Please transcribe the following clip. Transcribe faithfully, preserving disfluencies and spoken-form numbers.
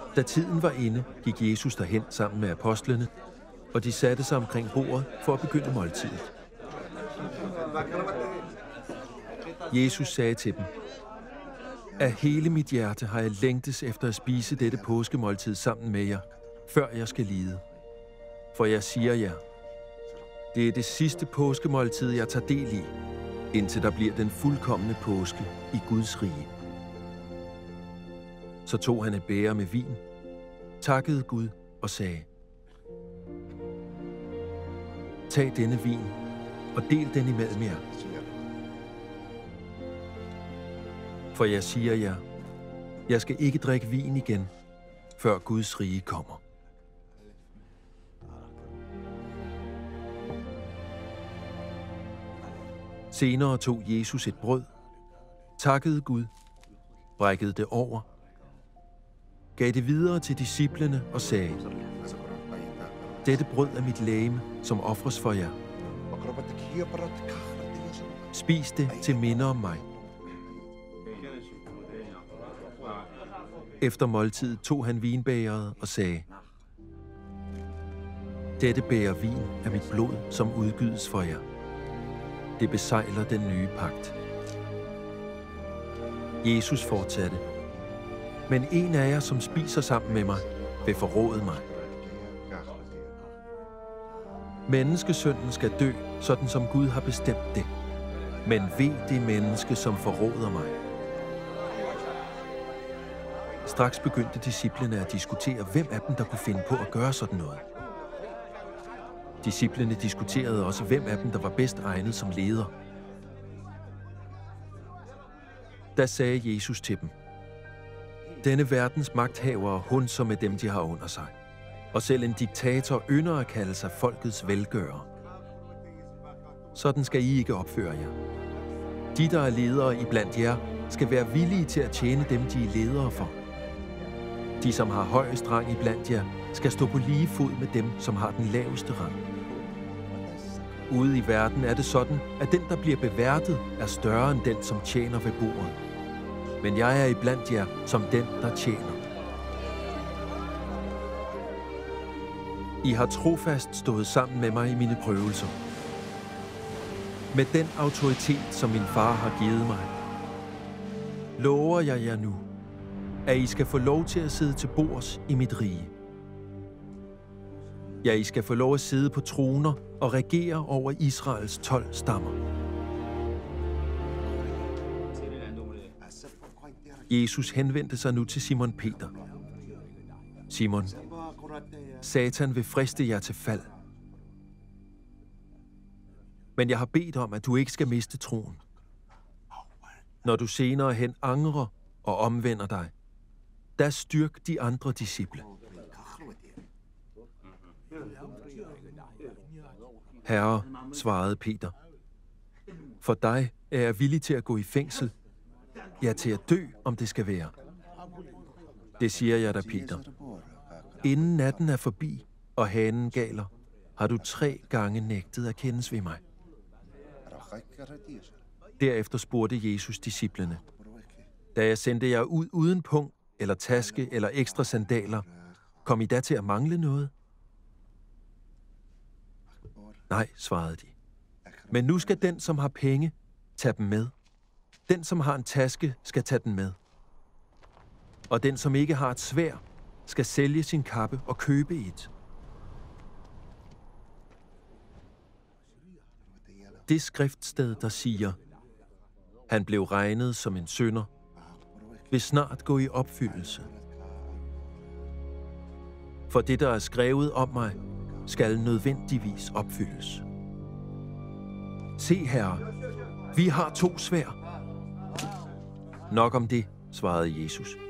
Da tiden var inde, gik Jesus derhen sammen med apostlene, og de satte sig omkring bordet for at begynde måltidet. Jesus sagde til dem: Af hele mit hjerte har jeg længtes efter at spise dette påskemåltid sammen med jer, før jeg skal lide. For jeg siger jer, det er det sidste påskemåltid, jeg tager del i, indtil der bliver den fuldkomne påske i Guds rige. Så tog han et bæger med vin, takkede Gud og sagde: Tag denne vin og del den imellem jer. For jeg siger jer, jeg skal ikke drikke vin igen, før Guds rige kommer. Senere tog Jesus et brød, takkede Gud, brækkede det over, gav det videre til disciplene og sagde: Dette brød er mit legeme, som ofres for jer. Spis det til minde om mig. Efter måltidet tog han vinbægeret og sagde: Dette bæger vin er mit blod, som udgydes for jer. Det besejler den nye pagt. Jesus fortsatte: Men en af jer, som spiser sammen med mig, vil forråde mig. Menneskesønnen skal dø, sådan som Gud har bestemt det. Men ved det menneske, som forråder mig. Straks begyndte disciplene at diskutere, hvem af dem, der kunne finde på at gøre sådan noget. Disciplene diskuterede også, hvem af dem, der var bedst egnet som leder. Da sagde Jesus til dem: Denne verdens magthavere hundser med dem, de har under sig. Og selv en diktator ynder at kalde sig folkets velgører. Sådan skal I ikke opføre jer. De, der er ledere iblandt jer, skal være villige til at tjene dem, de er ledere for. De, som har højest rang iblandt jer, skal stå på lige fod med dem, som har den laveste rang. Ude i verden er det sådan, at den, der bliver beværtet, er større end den, som tjener ved bordet. Men jeg er iblandt jer som den, der tjener. I har trofast stået sammen med mig i mine prøvelser. Med den autoritet, som min far har givet mig, lover jeg jer nu, at I skal få lov til at sidde til bords i mit rige. Ja, I skal få lov at sidde på troner og regere over Israels tolv stammer. Jesus henvendte sig nu til Simon Peter. Simon, Satan vil friste jer til fald. Men jeg har bedt om, at du ikke skal miste troen. Når du senere hen angrer og omvender dig, der styrk de andre disciple. Herre, svarede Peter, for dig er jeg villig til at gå i fængsel, ja, til at dø, om det skal være. Det siger jeg dig, Peter. Inden natten er forbi, og hanen galer, har du tre gange nægtet at kendes ved mig. Derefter spurgte Jesus disciplene: Da jeg sendte jer ud uden punkt, eller taske, eller ekstra sandaler, kom I da til at mangle noget? Nej, svarede de. Men nu skal den, som har penge, tage dem med. Den, som har en taske, skal tage den med. Og den, som ikke har et sværd, skal sælge sin kappe og købe et. Det skriftsted, der siger: Han blev regnet som en synder, vil snart gå i opfyldelse. For det, der er skrevet om mig, skal nødvendigvis opfyldes. Se, Herre, vi har to sværd. Nok om det, svarede Jesus.